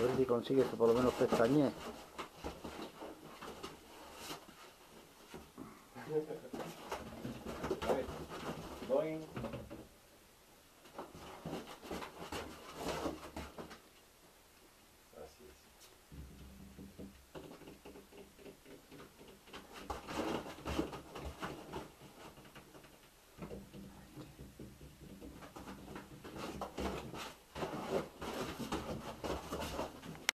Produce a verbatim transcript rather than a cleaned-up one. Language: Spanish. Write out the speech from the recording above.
ver si consigues que por lo menos pestañe.